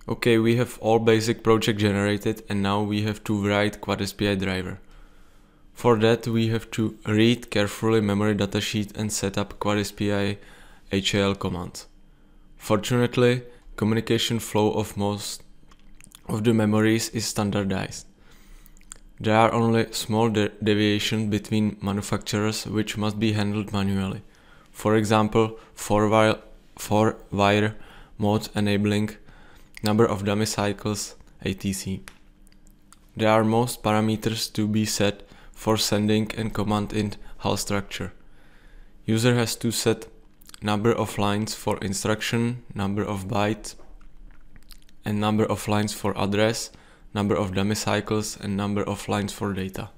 Okay, we have all basic project generated and now we have to write QSPI driver. For that we have to read carefully memory datasheet and set up QSPI HAL command. Fortunately, communication flow of most of the memories is standardized. There are only small deviations between manufacturers which must be handled manually. For example, 4-wire mode enabling number of dummy cycles, etc. There are most parameters to be set for sending and command in HAL structure. User has to set number of lines for instruction, number of bytes, and number of lines for address, number of dummy cycles, and number of lines for data.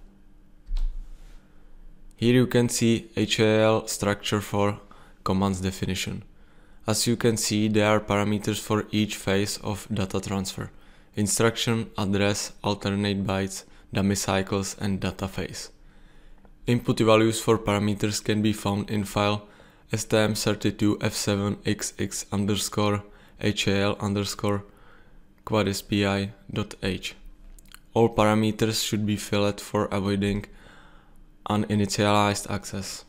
Here you can see HAL structure for commands definition. As you can see, there are parameters for each phase of data transfer: instruction, address, alternate bytes, dummy cycles, and data phase. Input values for parameters can be found in file STM32F7 All parameters should be filled for avoiding uninitialized access.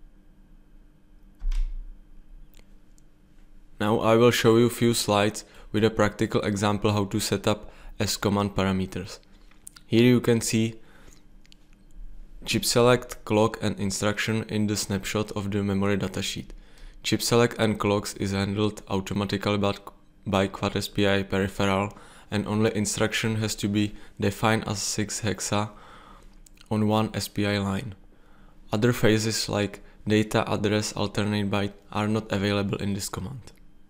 Now I will show you a few slides with a practical example how to set up S command parameters. Here you can see chip select, clock and instruction in the snapshot of the memory datasheet. Chip select and clocks is handled automatically by QSPI peripheral, and only instruction has to be defined as 6 hexa on one SPI line. Other phases like data, address, alternate byte are not available in this command.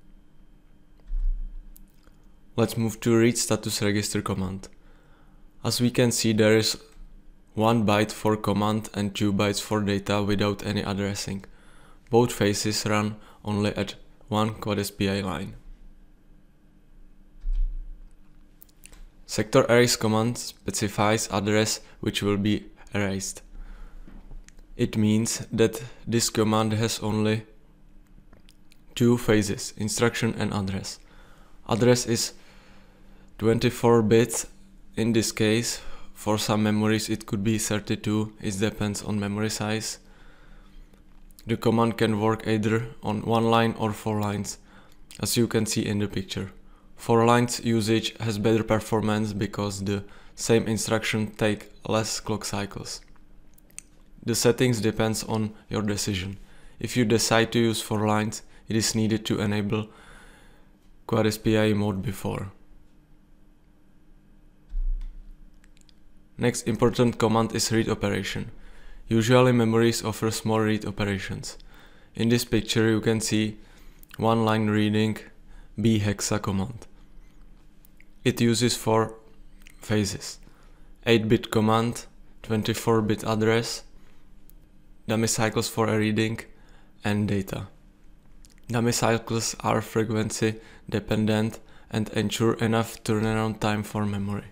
Let's move to read status register command. As we can see, there is 1 byte for command and 2 bytes for data without any addressing. Both phases run only at one QSPI line. Sector erase command specifies address which will be erased. It means that this command has only 2 phases, instruction and address. Address is 24 bits in this case. For some memories it could be 32, it depends on memory size. The command can work either on 1 line or 4 lines, as you can see in the picture. 4 lines usage has better performance because the same instruction take less clock cycles. The settings depends on your decision. If you decide to use 4 lines, it is needed to enable QSPI mode before. Next important command is read operation. Usually memories offer small read operations. In this picture you can see 1 line reading B hexa command. It uses 4 phases: 8-bit command, 24-bit address, dummy cycles for a reading, and data. Dummy cycles are frequency dependent and ensure enough turnaround time for memory.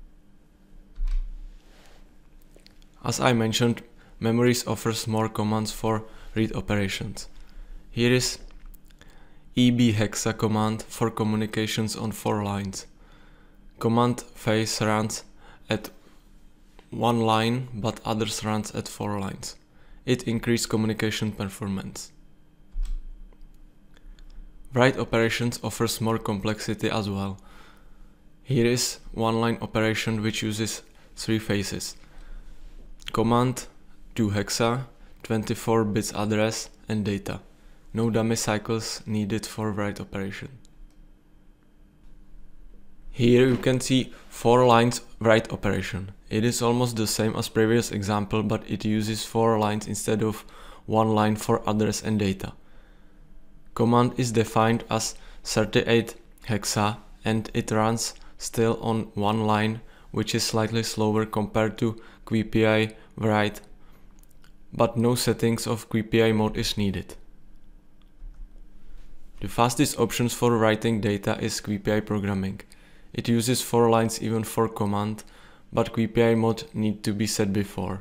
As I mentioned, memories offers more commands for read operations. Here is EB hexa command for communications on 4 lines. Command phase runs at 1 line, but others runs at 4 lines. It increases communication performance. Write operations offers more complexity as well. Here is 1 line operation which uses 3 phases: command, 2 hexa, 24 bits address, and data. No dummy cycles needed for write operation. Here you can see 4 lines write operation. It is almost the same as previous example, but it uses 4 lines instead of 1 line for address and data. Command is defined as 38 hexa and it runs still on 1 line, which is slightly slower compared to QSPI write, but no settings of QSPI mode is needed. The fastest options for writing data is QSPI programming. It uses 4 lines even for command, but QSPI mode need to be set before.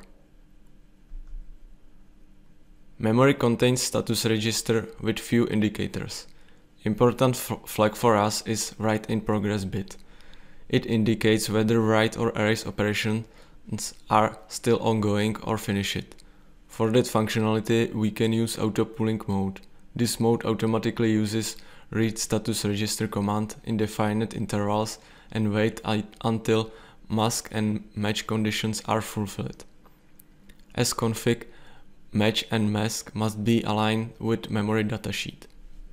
Memory contains status register with few indicators. Important flag for us is write in progress bit. It indicates whether write or erase operations are still ongoing or finished. For that functionality, we can use auto pooling mode. This mode automatically uses read status register command in defined intervals and wait until mask and match conditions are fulfilled. As config, match and mask must be aligned with memory datasheet.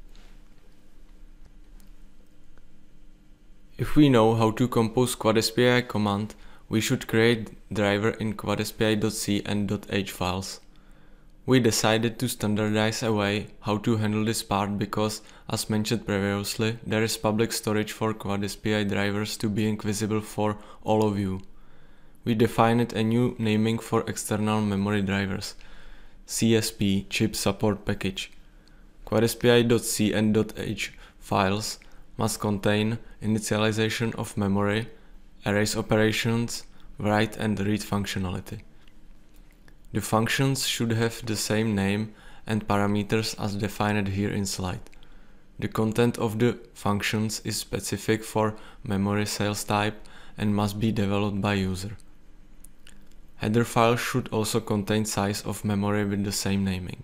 If we know how to compose QSPI command, we should create driver in QSPI.c and .h files. We decided to standardize a way how to handle this part because, as mentioned previously, there is public storage for QSPI drivers to be visible for all of you. We defined a new naming for external memory drivers, CSP chip support package. QSPI.c and .h files must contain initialization of memory, erase operations, write and read functionality. The functions should have the same name and parameters as defined here in slide. The content of the functions is specific for memory sales type and must be developed by user. Header file should also contain size of memory with the same naming.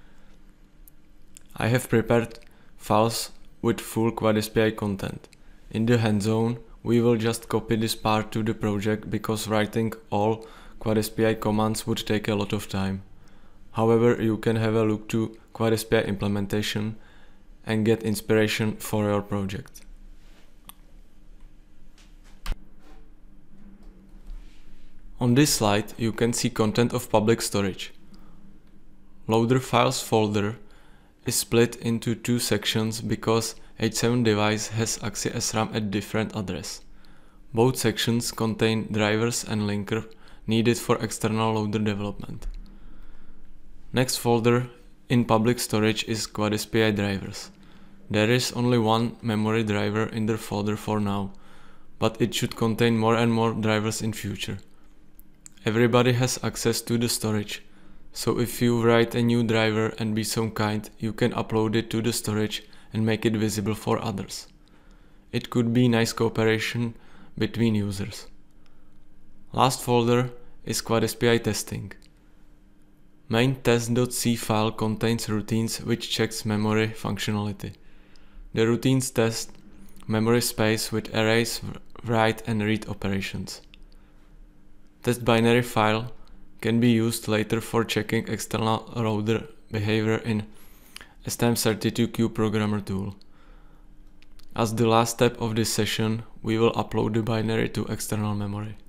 I have prepared files with full QSPI content. In the hands-on, we will just copy this part to the project because writing all QSPI commands would take a lot of time. However, you can have a look to QSPI implementation and get inspiration for your project. On this slide, you can see content of public storage. Loader files folder is split into two sections because H7 device has AXI-SRAM at different address. Both sections contain drivers and linker needed for external loader development. Next folder in public storage is QSPI drivers. There is only one memory driver in the folder for now, but it should contain more and more drivers in future. Everybody has access to the storage, so if you write a new driver and be so kind, you can upload it to the storage and make it visible for others. It could be nice cooperation between users. Last folder is QSPI testing. Main test.c file contains routines which checks memory functionality. The routines test memory space with erase, write and read operations. Test binary file can be used later for checking external loader behavior in STM32Cube programmer tool. As the last step of this session, we will upload the binary to external memory.